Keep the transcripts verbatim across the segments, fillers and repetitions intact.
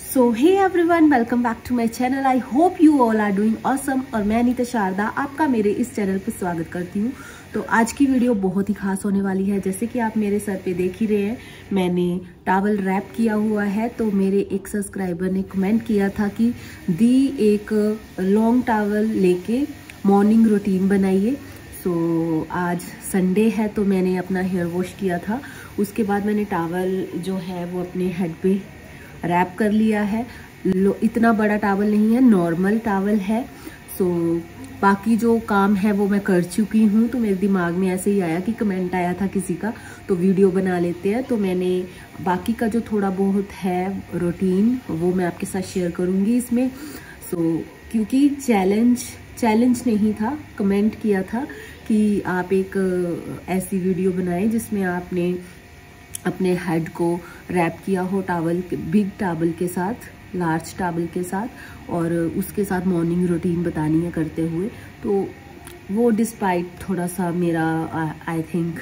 So hey everyone, welcome back to my channel. I hope you all are doing awesome. और मैं अनीता शारदा आपका मेरे इस चैनल पर स्वागत करती हूँ। तो आज की वीडियो बहुत ही खास होने वाली है। जैसे कि आप मेरे सर पे देख ही रहे हैं, मैंने टॉवल रैप किया हुआ है। तो मेरे एक सब्सक्राइबर ने कमेंट किया था कि दी एक लॉन्ग टॉवल लेके मॉर्निंग रूटीन बनाइए। सो so, आज संडे है तो मैंने अपना हेयर वॉश किया था। उसके बाद मैंने टॉवल जो है वो अपने हेड पे रैप कर लिया है। लो, इतना बड़ा टॉवल नहीं है, नॉर्मल टॉवल है। सो so, बाकी जो काम है वो मैं कर चुकी हूँ। तो मेरे दिमाग में ऐसे ही आया कि कमेंट आया था किसी का, तो वीडियो बना लेते हैं। तो मैंने बाकी का जो थोड़ा बहुत है रूटीन वो मैं आपके साथ शेयर करूँगी इसमें। सो so, क्योंकि चैलेंज चैलेंज नहीं था, कमेंट किया था कि आप एक ऐसी वीडियो बनाएं जिसमें आपने अपने हेड को रैप किया हो टॉवल, बिग टॉवल के साथ, लार्ज टॉवल के साथ, और उसके साथ मॉर्निंग रूटीन बतानी है करते हुए। तो वो डिस्पाइट थोड़ा सा मेरा आई थिंक।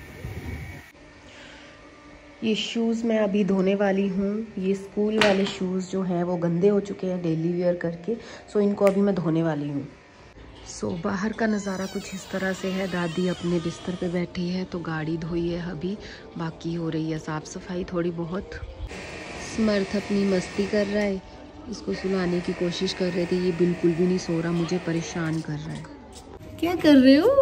ये शूज़ मैं अभी धोने वाली हूँ। ये स्कूल वाले शूज़ जो हैं वो गंदे हो चुके हैं डेली वेयर करके। सो इनको अभी मैं धोने वाली हूँ। सो so, बाहर का नज़ारा कुछ इस तरह से है। दादी अपने बिस्तर पे बैठी है तो गाड़ी धोई है अभी, बाकी हो रही है साफ़ सफाई थोड़ी बहुत। समर्थ अपनी मस्ती कर रहा है, इसको सुलाने की कोशिश कर रहे थे, ये बिल्कुल भी नहीं सो रहा, मुझे परेशान कर रहा है। क्या कर रहे हो?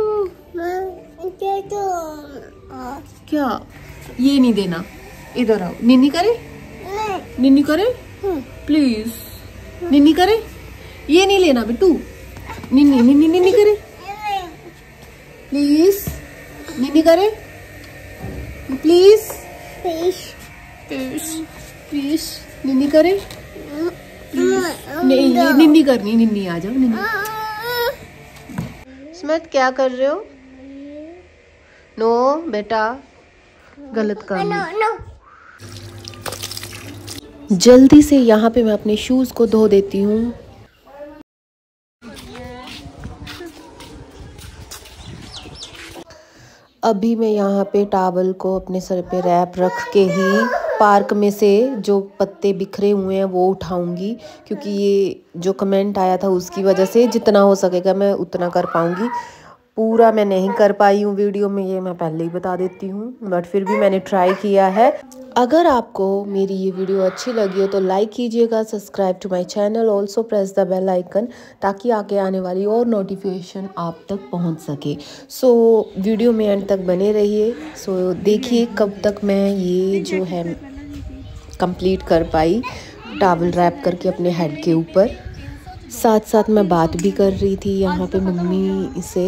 क्या? ये नहीं देना, इधर आओ। निन्नी करे, निन्नी करे प्लीज, निन्नी करे। ये नहीं लेना बेटू, निन्नी निन्नी निन्नी करे प्लीज, निन्नी करे प्लीज प्लीज प्लीज, निन्नी करे प्लीज। नहीं, ये निन्नी करनी, निन्नी आ जाओ निन्नी। स्मित क्या कर रहे हो? नो बेटा, गलत काम। जल्दी से यहाँ पे मैं अपने शूज को धो देती हूँ। अभी मैं यहाँ पे टॉवल को अपने सर पे रैप रख के ही पार्क में से जो पत्ते बिखरे हुए हैं वो उठाऊंगी, क्योंकि ये जो कमेंट आया था उसकी वजह से जितना हो सकेगा मैं उतना कर पाऊंगी। पूरा मैं नहीं कर पाई हूँ वीडियो में, ये मैं पहले ही बता देती हूँ, बट फिर भी मैंने ट्राई किया है। अगर आपको मेरी ये वीडियो अच्छी लगी हो तो लाइक कीजिएगा, subscribe to my channel, also press the bell icon, ताकि आगे आने वाली और नोटिफिकेशन आप तक पहुंच सके। सो so, वीडियो में एंड तक बने रहिए। सो so, देखिए कब तक मैं ये जो है कंप्लीट कर पाई टॉवल रैप करके अपने हेड के ऊपर। साथ साथ मैं बात भी कर रही थी यहाँ पे मम्मी से।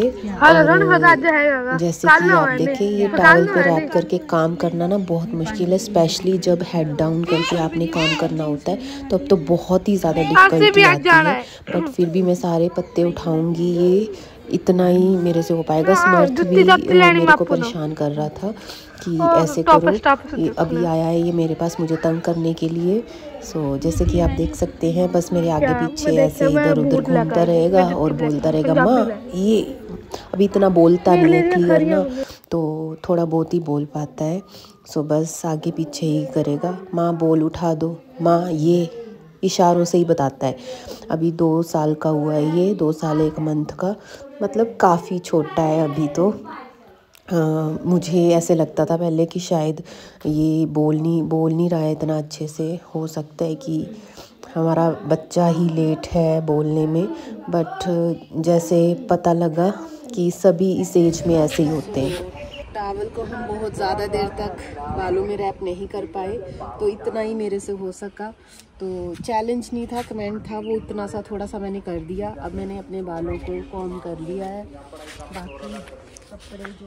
और जैसे कि आप देखें, ये टॉवल पे रैप करके काम करना ना बहुत मुश्किल है, स्पेशली जब हेड डाउन करके आपने काम करना होता है, तो अब तो बहुत ही ज़्यादा डिफिकल्टी आती है। बट फिर भी मैं सारे पत्ते उठाऊंगी, ये इतना ही मेरे से हो पाएगा। समर्थ भी मेरे को परेशान कर रहा था कि ऐसे करो, ये अभी आया है ये मेरे पास मुझे तंग करने के लिए। सो so, जैसे कि आप देख सकते हैं, बस मेरे आगे पीछे ऐसे इधर उधर घूमता रहेगा और बोलता रहेगा माँ ये। अभी इतना बोलता नहीं है क्लियर ना, तो थोड़ा बहुत ही बोल पाता है। सो so, बस आगे पीछे ही करेगा, माँ बोल उठा दो, माँ ये, इशारों से ही बताता है। अभी दो साल का हुआ है ये, दो साल एक मंथ का, मतलब काफ़ी छोटा है अभी तो। हाँ, मुझे ऐसे लगता था पहले कि शायद ये बोल नहीं बोल नहीं रहा है इतना अच्छे से, हो सकता है कि हमारा बच्चा ही लेट है बोलने में। बट जैसे पता लगा कि सभी इस एज में ऐसे ही होते हैं। टॉवल को हम बहुत ज़्यादा देर तक बालों में रैप नहीं कर पाए, तो इतना ही मेरे से हो सका। तो चैलेंज नहीं था, कमेंट था, वो इतना सा थोड़ा सा मैंने कर दिया। अब मैंने अपने बालों को कॉम्ब कर लिया है। बाकी कपड़े जो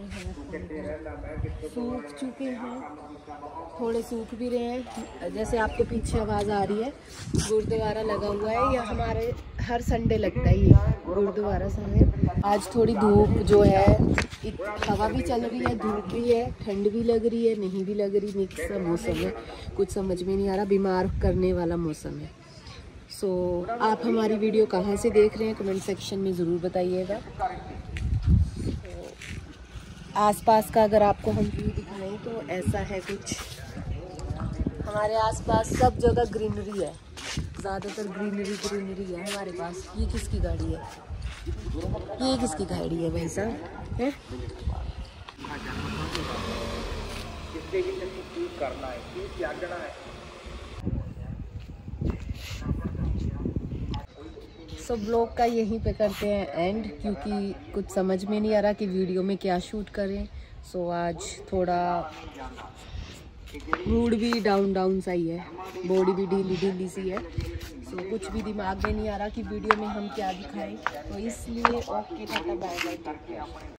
हैं सूख चुके हैं, थोड़े सूख भी रहे हैं। जैसे आपको पीछे आवाज़ आ रही है, गुरुद्वारा लगा हुआ है, ये हमारे हर संडे लगता है ये गुरुद्वारा साहिब। आज थोड़ी धूप जो है, हवा भी चल रही है, धूप भी है, ठंड भी लग रही है, नहीं भी लग रही, मिक्स सा मौसम है, कुछ समझ में नहीं आ रहा, बीमार करने वाला मौसम है। सो so, आप हमारी वीडियो कहाँ से देख रहे हैं कमेंट सेक्शन में ज़रूर बताइएगा। आसपास का अगर आपको हम व्यू दिखाएं तो ऐसा है कुछ। हमारे आसपास सब जगह ग्रीनरी है, ज़्यादातर ग्रीनरी ग्रीनरी है हमारे पास। ये किसकी गाड़ी है? ये किसकी गाड़ी है भाई साहब? है सब लोग का यहीं पे करते हैं एंड, क्योंकि कुछ समझ में नहीं आ रहा कि वीडियो में क्या शूट करें। सो आज थोड़ा मूड भी डाउन डाउन सा ही है, बॉडी भी ढीली ढीली सी है। सो कुछ भी दिमाग में नहीं आ रहा कि वीडियो में हम क्या दिखाएं, तो इसलिए ओके टाटा बाय बाय।